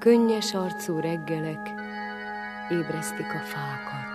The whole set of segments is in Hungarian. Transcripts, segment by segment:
Könnyes arcú reggelek ébresztik a fákat.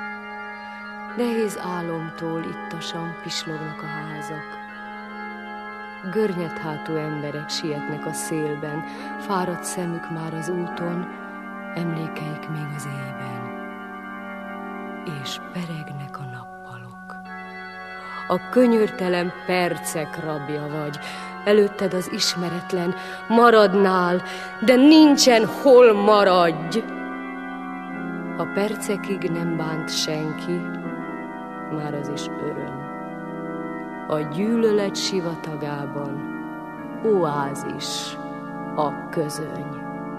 Nehéz álomtól ittasan pislognak a házak. Görnyedhátú emberek sietnek a szélben, fáradt szemük már az úton, emlékeik még az éjben. És peregnek a nappalok. A könyörtelen percek rabja vagy, előtted az ismeretlen, maradnál, de nincsen hol maradj. Ha percekig nem bánt senki, már az is öröm. A gyűlölet sivatagában oázis a közöny.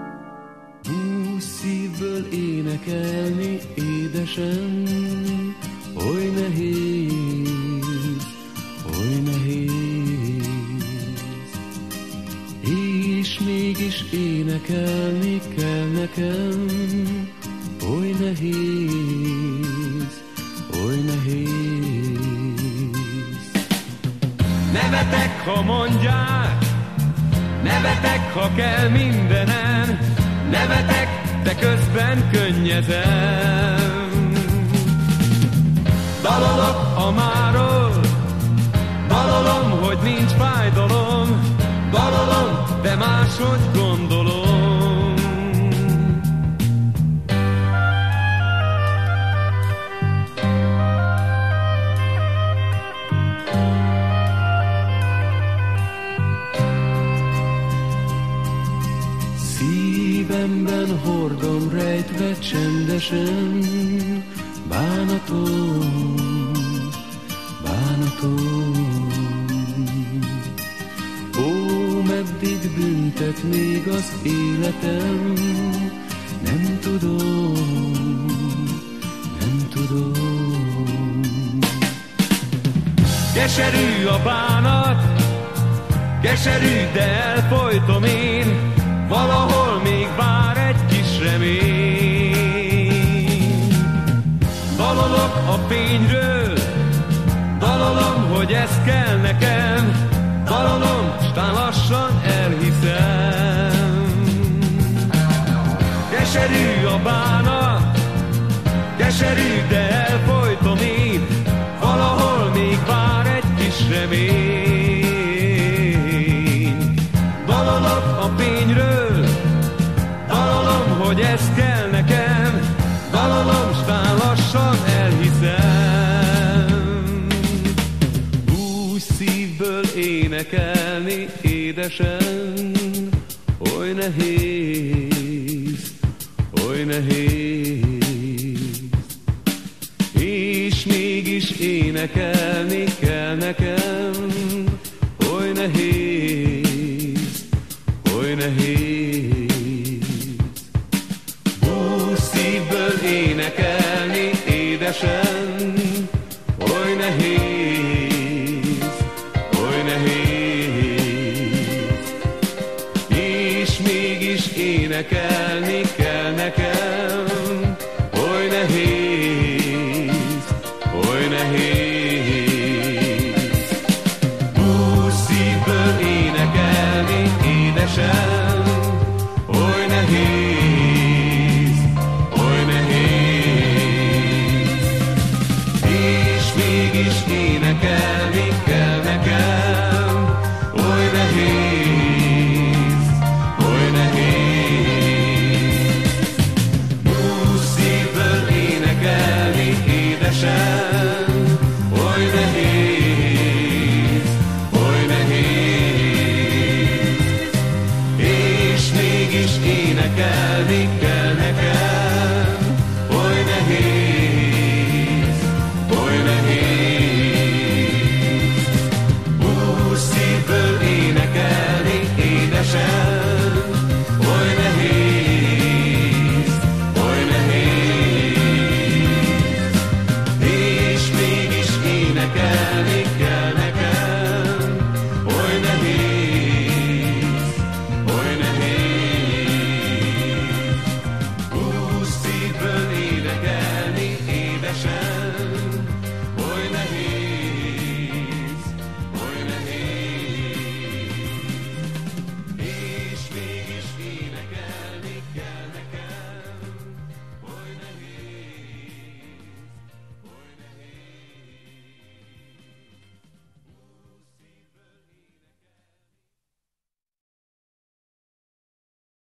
Szívből énekelni édesen, oly nehéz, oly nehéz. És mégis énekelni kell nekem, oly nehéz, oly nehéz. Nevetek, ha mondják, nevetek, ha kell mindenen, nevetek, de közben könnyezem. Dalolok a máról, dalolom, hogy nincs fájdalom, dalolom, de máshogy gondolom. Szívemben hordom rejtve csendesen bánatom, bánatom. Ó, meddig büntet még az életem, nem tudom, nem tudom. Keserű a bánat, keserű, de elfolytom én, valahol még vár egy kis remény. Dalolok a fényről, dalolom, hogy ez kell nekem, dalolom, s tán lassan elhiszem. Keserű a bánat, keserű, de elfolytom én, valahol még vár egy kis remény. Dalolok a fényről, dalolom, hogy ez kell nekem, dalolom, s tán lassan elhiszem. Úgy szívből énekelni édesen, oly nehéz, oly nehéz. És mégis énekelni kell nekem, oly nehéz, oly nehéz. Hú, szívből énekelni édesen, oly nehéz, oly nehéz. És mégis énekelni kell nekem,